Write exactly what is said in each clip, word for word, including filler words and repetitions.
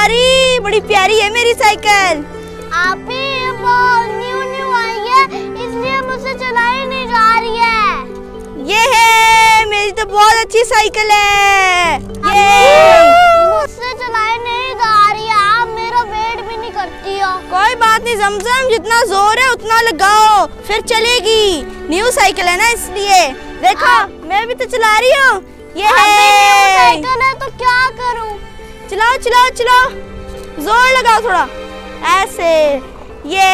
प्यारी, बड़ी प्यारी है मेरी साइकिल। आप ही वो न्यू न्यू आई है, इसलिए मुझसे चलाई नहीं जा रही है। ये है मेरी तो बहुत अच्छी साइकिल है। ये मुझसे चलाई नहीं जा रही है, आप मेरा वेट भी नहीं करती हो। कोई बात नहीं जमजम, जितना जोर है उतना लगाओ फिर चलेगी। न्यू साइकिल है ना इसलिए। देखो मैं भी तो चला रही हूँ। ये है न्यू साइकिल है तो क्या करूँ? चलाओ चलाओ चलाओ, जोर लगाओ थोड़ा ऐसे। ये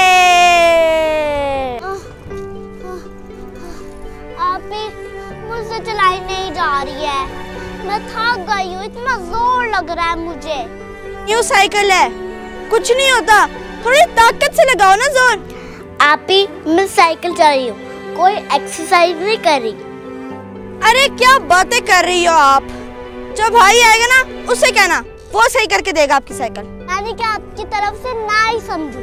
आप ही मुझसे चलाई नहीं जा रही है, मैं थक गई हूँ, इतना जोर लग रहा है मुझे। न्यू साइकिल है, कुछ नहीं होता, थोड़ी ताकत से लगाओ ना जोर। आप ही मैं साइकिल चला रही हूँ, कोई एक्सरसाइज नहीं कर रही। अरे क्या बातें कर रही हो आप? जब भाई आएगा ना उससे कहना, वो सही करके देगा आपकी साइकिल। यानी कि आपकी तरफ से ना ही समझू।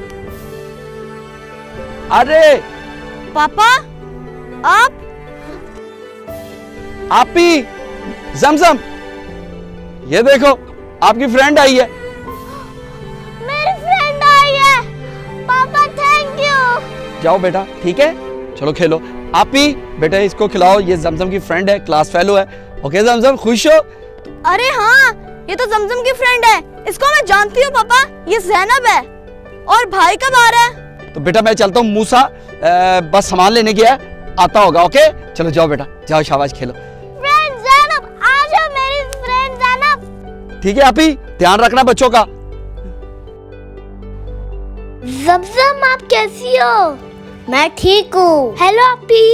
अरे पापा आप आप ही जमजम, ये देखो आपकी फ्रेंड आई है। मेरी फ्रेंड आई है। पापा थैंक यू। जाओ बेटा, ठीक है, चलो खेलो। आप ही बेटा इसको खिलाओ, ये जमजम की फ्रेंड है, क्लास फेलो है। ओके जमजम, खुश हो? अरे हाँ, ये तो जमजम की फ्रेंड है, इसको मैं जानती हूँ पापा, ये ज़ैनब है। और भाई कब आ रहा है? तो बेटा मैं चलता हूँ, मूसा आ, बस सामान लेने गया है, आता होगा। ओके चलो जाओ बेटा, जाओ शाबाश खेलो। फ्रेंड ज़ैनब आ जाओ, मेरी फ्रेंड ज़ैनब। ठीक है आप ही, ध्यान रखना बच्चों का। जमजम आप कैसी हो? मैं ठीक हूँ। हेलो आपी।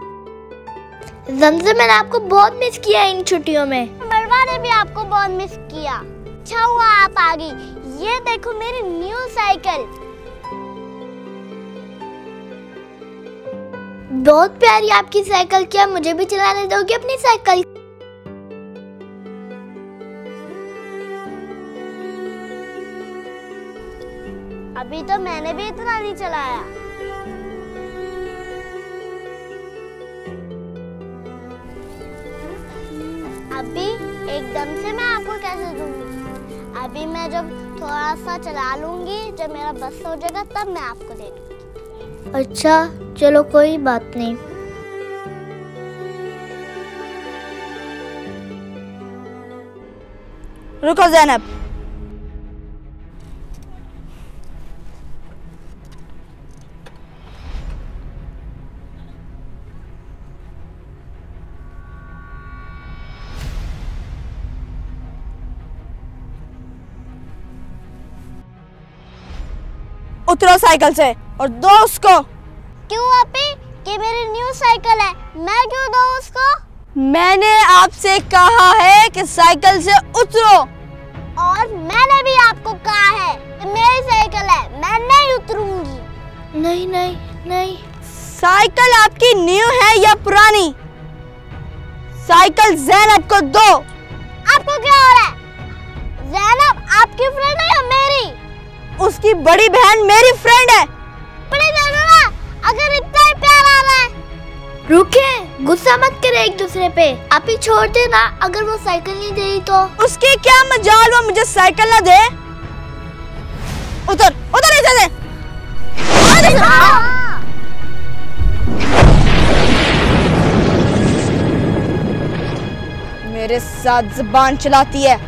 जमजम मैंने आपको बहुत मिस किया इन छुट्टियों में। मरवा ने भी आपको बहुत मिस किया। अच्छा हुआ आप आ गई। ये देखो मेरी न्यू साइकिल, बहुत प्यारी आपकी साइकिल। क्या मुझे भी चलाने दोगे अपनी साइकिल? अभी तो मैंने भी इतना नहीं चलाया। अभी एकदम से मैं आपको कैसे दूंगी? अभी मैं जब थोड़ा सा चला लूंगी, जब मेरा बस हो जाएगा तब मैं आपको दे दूंगी। अच्छा चलो कोई बात नहीं। रुको ज़ैनब, उतरो साइकिल से और दो उसको। क्यों अपी? कि मेरी न्यू साइकिल है, मैं क्यों दूं उसको? मैंने आपसे कहा है कि साइकिल से उतरो। और मैंने भी आपको कहा है कि मेरी साइकिल है, मैं नहीं उतरूंगी। नहीं नहीं नहीं। साइकिल आपकी न्यू है या पुरानी? साइकिल ज़ैनब को दो। आपको क्या हो रहा है? ज़ैनब आपकी फ्रेंड है या मेरी? उसकी बड़ी बहन मेरी फ्रेंड है। बड़ी बहन ना, अगर इतना ही प्यार आ रहा है। रुके, गुस्सा मत करे एक दूसरे पे। आप ही छोड़ देना, अगर वो साइकिल नहीं दे रही तो। उसकी क्या मजाल वो मुझे साइकिल ना दे। उतर उतर इधर से। मेरे साथ जुबान चलाती है।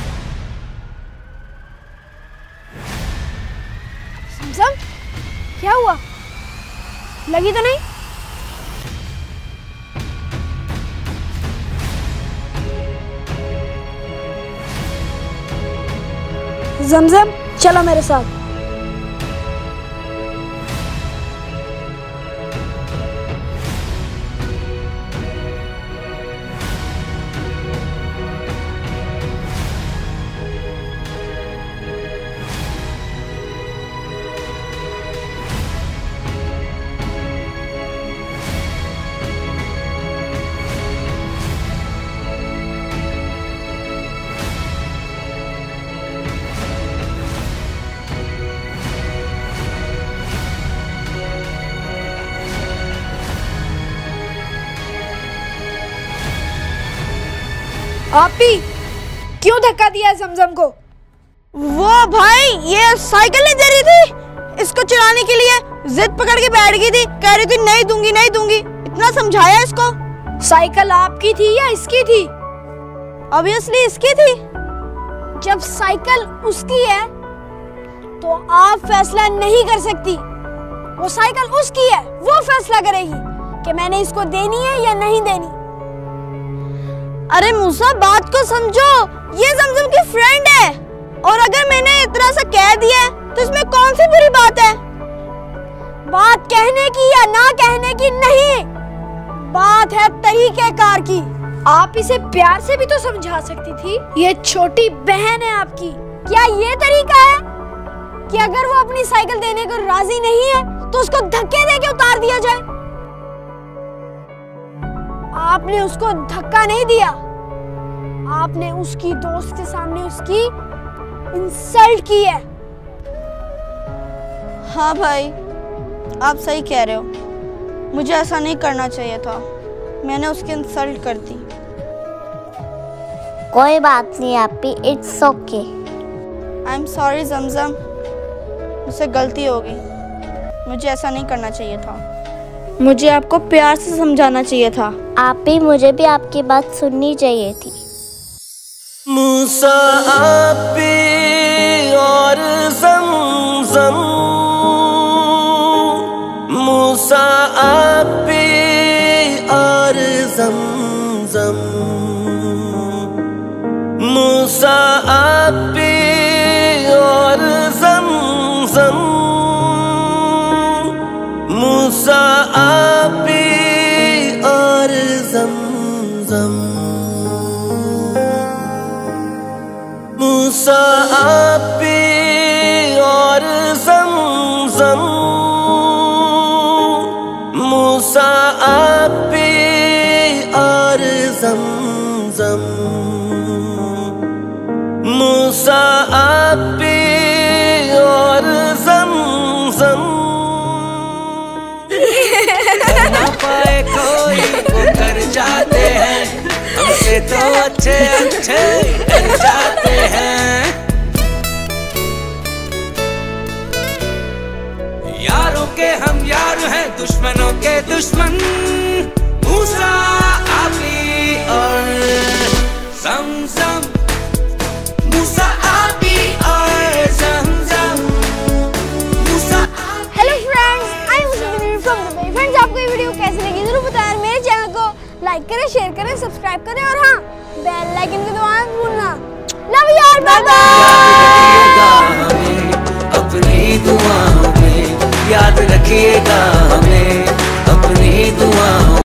समझम, क्या हुआ? लगी तो नहीं? जमजम चलो मेरे साथ। आप ही क्यों धक्का दिया जमजम को? वो भाई ये साइकिल नहीं दे रही थी इसको चलाने के लिए, जिद पकड़ के बैठ गई थी, कह रही थी नहीं दूंगी नहीं दूंगी। इतना समझाया इसको। साइकिल आपकी थी या इसकी थी? ऑब्वियसली इसकी थी। जब साइकिल उसकी है तो आप फैसला नहीं कर सकती। वो साइकिल उसकी है, वो फैसला करेगी कि मैंने इसको देनी है या नहीं देनी। अरे मूसा बात को समझो, ये जमजम की फ्रेंड है और अगर मैंने इतना सा कह दिया तो इसमें कौन सी बुरी बात है? बात कहने की या ना कहने की नहीं, बात है तरीकेकार की। आप इसे प्यार से भी तो समझा सकती थी। ये छोटी बहन है आपकी। क्या ये तरीका है कि अगर वो अपनी साइकिल देने को राजी नहीं है तो उसको धक्के देके उतार दिया जाए? आपने उसको धक्का नहीं दिया, आपने उसकी दोस्त के सामने उसकी इंसल्ट की है। हाँ भाई आप सही कह रहे हो, मुझे ऐसा नहीं करना चाहिए था, मैंने उसकी इंसल्ट कर दी। कोई बात नहीं आपी, it's okay. I am sorry Zamzam, मुझसे गलती हो गई, मुझे ऐसा नहीं करना चाहिए था, मुझे आपको प्यार से समझाना चाहिए था। आपी मुझे भी आपकी बात सुननी चाहिए थी। मूसा आपी और ज़मज़म, मूसा आपी और ज़मज़म, मूसा आपी और ज़मज़म, मूसा आपी और ज़मज़म, मूसा आपी और ज़मज़म, मूसा आपी और ज़मज़म, मूसा आपी और ज़मज़म। कर ना पाए कोई वो कर जाते हैं, हमसे तो अच्छे अच्छे कर जाते हैं। यारों के हम यार हैं, दुश्मनों के दुश्मन, मूसा आपी और ज़मज़म, मूसा आपी और Zamzam, Musa. Hello friends, I am Musa from Dubai. Friends आपको ये वीडियो कैसी लगी जरूर बताएं। मेरे चैनल को लाइक करें, शेयर करें, सब्सक्राइब करें और हाँ बेल आइकन को दबाना मत भूलना। Love you all, bye bye.